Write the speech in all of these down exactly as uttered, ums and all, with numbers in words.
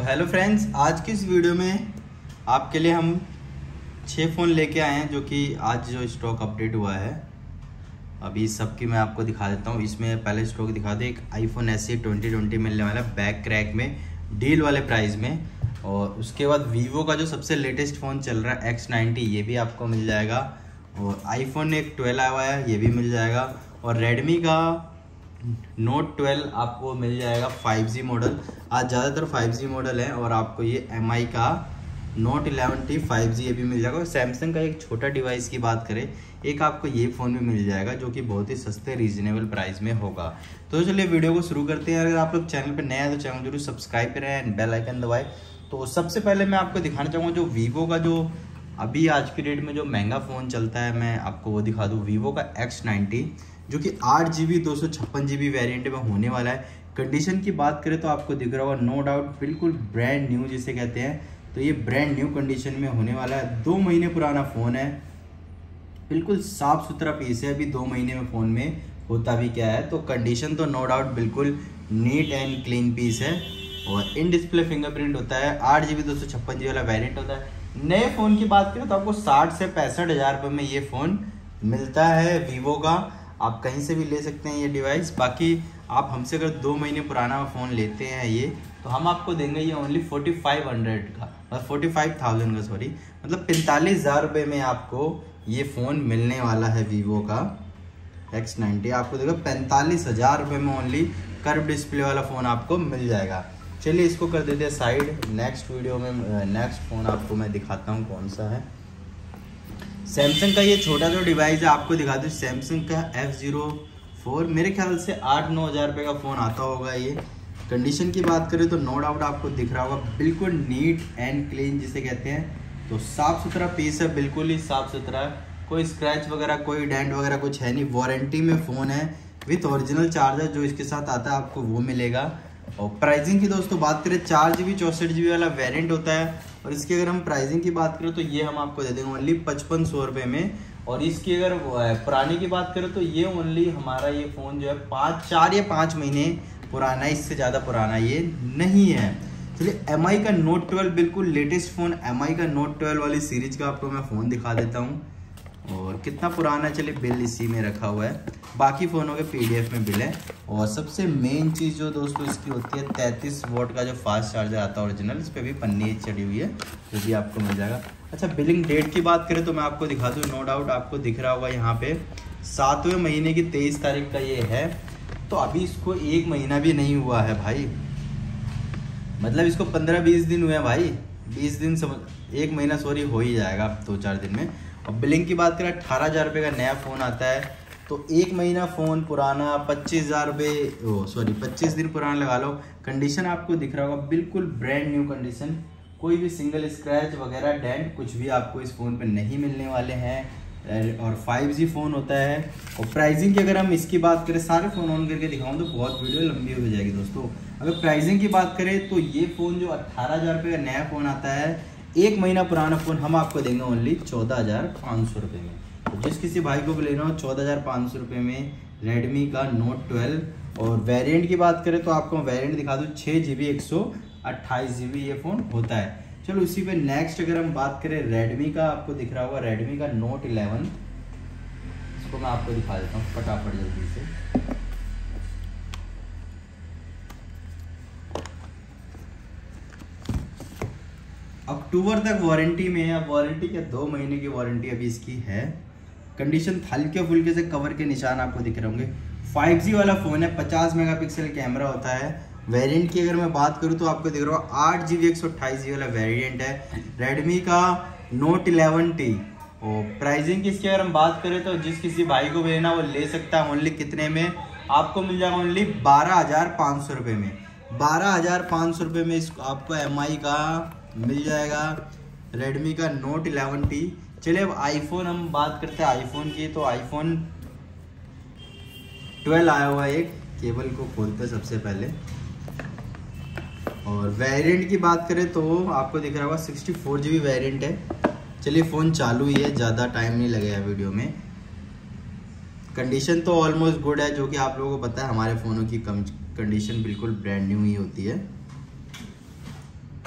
Hello friends, आज की इस वीडियो में आपके लिए हम छः फ़ोन लेके आए हैं जो कि आज जो स्टॉक अपडेट हुआ है अभी सबकी मैं आपको दिखा देता हूँ। इसमें पहले स्टॉक दिखा दे, एक आईफोन एस ई ट्वेंटी ट्वेंटी मिलने वाला है बैक क्रैक में डील वाले प्राइस में। और उसके बाद वीवो का जो सबसे लेटेस्ट फ़ोन चल रहा है एक्स नाइन्टी, ये भी आपको मिल जाएगा। और आईफोन एक ट्वेल्व आया हुआ है, ये भी मिल जाएगा। और रेडमी का नोट ट्वेल्व आपको मिल जाएगा फाइव जी मॉडल। आज ज़्यादातर फाइव जी मॉडल है। और आपको ये एम आई का note eleven T five G ये भी मिल जाएगा। और सैमसंग का एक छोटा डिवाइस की बात करें, एक आपको ये फ़ोन भी मिल जाएगा जो कि बहुत ही सस्ते रीजनेबल प्राइस में होगा। तो चलिए वीडियो को शुरू करते हैं। अगर आप लोग चैनल पर नए हैं तो चैनल जरूर सब्सक्राइब करें एंड बेल आइकन दबाएं। तो सबसे पहले मैं आपको दिखाना चाहूँगा जो वीवो का जो अभी आज की डेट में जो महंगा फ़ोन चलता है, मैं आपको वो दिखा दूँ। वीवो का एक्स नाइन्टी जो कि आठ जी बी दो सौ छप्पन जी बी वेरियंट में होने वाला है। कंडीशन की बात करें तो आपको दिख रहा होगा, नो डाउट बिल्कुल ब्रांड न्यू जिसे कहते हैं। तो ये ब्रांड न्यू कंडीशन में होने वाला है। दो महीने पुराना फ़ोन है, बिल्कुल साफ़ सुथरा पीस है। अभी दो महीने में फ़ोन में होता भी क्या है, तो कंडीशन तो नो डाउट बिल्कुल नीट एंड क्लीन पीस है। और इन डिस्प्ले फिंगरप्रिंट होता है, आठ जी बी दो सौ छप्पन जी वाला वेरियंट होता है। नए फ़ोन की बात करें तो आपको साठ से पैंसठ हज़ार रुपये में ये फ़ोन मिलता है वीवो का। आप कहीं से भी ले सकते हैं ये डिवाइस। बाकी आप हमसे अगर दो महीने पुराना फ़ोन लेते हैं ये, तो हम आपको देंगे ये ओनली फोर्टी फाइव हंड्रेड का, मतलब फोर्टी फाइव थाउजेंड का, सॉरी, मतलब पैंतालीस हज़ार रुपये में आपको ये फ़ोन मिलने वाला है वीवो का एक्स नाइन्टी। आपको देखो पैंतालीस हज़ार रुपये में ओनली कर्व डिस्प्ले वाला फ़ोन आपको मिल जाएगा। चलिए इसको कर देते हैं साइड। नेक्स्ट वीडियो में नेक्स्ट फ़ोन आपको मैं दिखाता हूँ कौन सा है। सैमसंग का ये छोटा जो डिवाइस है आपको दिखा दूँ, सैमसंग का एफ ज़ीरो फोर, मेरे ख्याल से आठ नौ हज़ार रुपये का फ़ोन आता होगा ये। कंडीशन की बात करें तो नो डाउट आपको दिख रहा होगा, बिल्कुल नीट एंड क्लीन जिसे कहते हैं। तो साफ़ सुथरा पीस है, बिल्कुल ही साफ़ सुथरा, कोई स्क्रैच वगैरह कोई डेंट वगैरह कुछ है नहीं। वारंटी में फ़ोन है विथ ओरिजिनल चार्जर जो इसके साथ आता है आपको वो मिलेगा। और प्राइसिंग की दोस्तों बात करें, चार जी बी चौंसठ जी बी वाला वेरिएंट होता है। और इसकी अगर हम प्राइसिंग की बात करें तो ये हम आपको दे देंगे ओनली पचपन सौ रुपये में। और इसकी अगर पुराने की बात करें तो ये ओनली हमारा ये फ़ोन जो है पाँच चार या पाँच महीने पुराना है, इससे ज़्यादा पुराना ये नहीं है। चलिए एम आई का नोट ट्वेल्व बिल्कुल लेटेस्ट फ़ोन, एम आई का नोट ट्वेल्व वाली सीरीज़ का आपको मैं फ़ोन दिखा देता हूँ। और कितना पुराना है, चलिए बिल इसी में रखा हुआ है, बाकी फ़ोनों के पीडीएफ में बिल है। और सबसे मेन चीज़ जो दोस्तों इसकी होती है, तैंतीस वोल्ट का जो फास्ट चार्जर आता है ओरिजिनल, इस पर भी पन्नी चढ़ी हुई है, जो भी आपको मिल जाएगा। अच्छा, बिलिंग डेट की बात करें तो मैं आपको दिखा दूँ, नो डाउट आपको दिख रहा होगा यहाँ पे सातवें महीने की तेईस तारीख का ये है। तो अभी इसको एक महीना भी नहीं हुआ है भाई, मतलब इसको पंद्रह बीस दिन हुए हैं भाई, बीस दिन समझ, एक महीना सॉरी हो ही जाएगा दो चार दिन में। और बिलिंग की बात करें, अट्ठारह हज़ार रुपये का नया फ़ोन आता है, तो एक महीना फ़ोन पुराना पच्चीस हज़ार रुपये ओ सॉरी पच्चीस दिन पुराना लगा लो। कंडीशन आपको दिख रहा होगा, बिल्कुल ब्रांड न्यू कंडीशन, कोई भी सिंगल स्क्रैच वगैरह डेंट कुछ भी आपको इस फ़ोन पे नहीं मिलने वाले हैं। और फाइव जी फ़ोन होता है। और प्राइसिंग की अगर हम इसकी बात करें, सारे फ़ोन ऑन करके दिखाऊँ तो बहुत वीडियो लंबी हो जाएगी दोस्तों। अगर प्राइसिंग की बात करें तो ये फ़ोन जो अट्ठारह हज़ार रुपये का नया फ़ोन आता है, एक महीना पुराना फ़ोन हम आपको देंगे ओनली चौदह हज़ार पाँच सौ रुपये में। तो जिस किसी भाई को भी लेना हो, चौदह हज़ार पाँच सौ रुपये में रेडमी का नोट ट्वेल्व। और वेरिएंट की बात करें तो आपको वेरिएंट दिखा दूँ, छः जी बी एक सौ अट्ठाईस जी बी ये फ़ोन होता है। चलो उसी पे नेक्स्ट अगर हम बात करें रेडमी का, आपको दिख रहा होगा रेडमी का नोट इलेवन, इसको मैं आपको दिखा देता हूँ फटाफट जल्दी से। अक्टूबर तक वारंटी में है, अब वारंटी क्या, दो महीने की वारंटी अभी इसकी है। कंडीशन हल्के फुल्के से कवर के निशान आपको दिख रहे होंगे। फाइव जी वाला फ़ोन है, पचास मेगापिक्सल कैमरा होता है। वेरिएंट की अगर मैं बात करूँ तो आपको दिख रहा होगा आठ जी बी एक सौ अट्ठाईस जी वाला वेरिएंट है रेडमी का नोट इलेवन टी। और प्राइसिंग की इसकी अगर हम बात करें तो जिस किसी भाई को भी लेना वो ले सकता है। ओनली कितने में आपको मिल जाएगा, ओनली बारह हज़ार पाँच सौ रुपये में। बारह हज़ार पाँच सौ रुपये में इसको आपको एम आई का मिल जाएगा रेडमी का नोट इलेवन टी। चलिए अब आईफोन हम बात करते हैं आईफोन की। तो आईफोन ट्वेल्व आया हुआ है, एक केबल को खोलते हैं सबसे पहले। और वेरिएंट की बात करें तो आपको दिख रहा होगा sixty four G B variant है। चलिए फ़ोन चालू ही है, ज़्यादा टाइम नहीं लगेगा वीडियो में। कंडीशन तो ऑलमोस्ट गुड है, जो कि आप लोगों को पता है हमारे फ़ोनों की कम कंडीशन बिल्कुल ब्रांड न्यू ही होती है।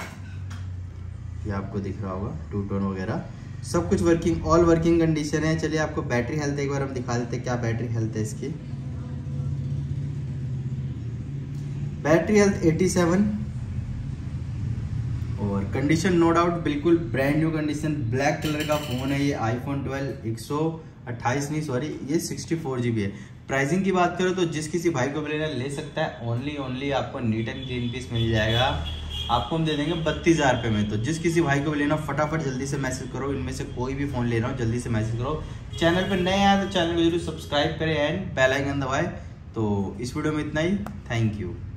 ये आपको दिख रहा होगा, टू टोन वगैरह सब कुछ वर्किंग, ऑल वर्किंग कंडीशन है। चलिए आपको बैटरी हेल्थ एक बार हम दिखा देते हैं क्या बैटरी हेल्थ है इसकी। बैटरी हेल्थ सत्तासी और कंडीशन नो डाउट बिल्कुल brand new condition. Black colour का फोन है ये, आईफोन ट्वेल्व, एक सौ अट्ठाईस नहीं सॉरी ये सिक्सटी फोर जी बी है। प्राइसिंग की बात करो तो जिस किसी भाई को भी लेना ले सकता है। ओनली ओनली आपको नीट एंड क्लीन पीस मिल जाएगा, आपको हम दे देंगे बत्तीस हजार रुपये में। तो जिस किसी भाई को भी लेना फटाफट जल्दी से मैसेज करो, इनमें से कोई भी फोन ले रहा हो जल्दी से मैसेज करो। चैनल पर नए आए तो चैनल को जरूर सब्सक्राइब करें एंड बेल आइकन दबाएं। तो इस वीडियो में इतना ही, थैंक यू।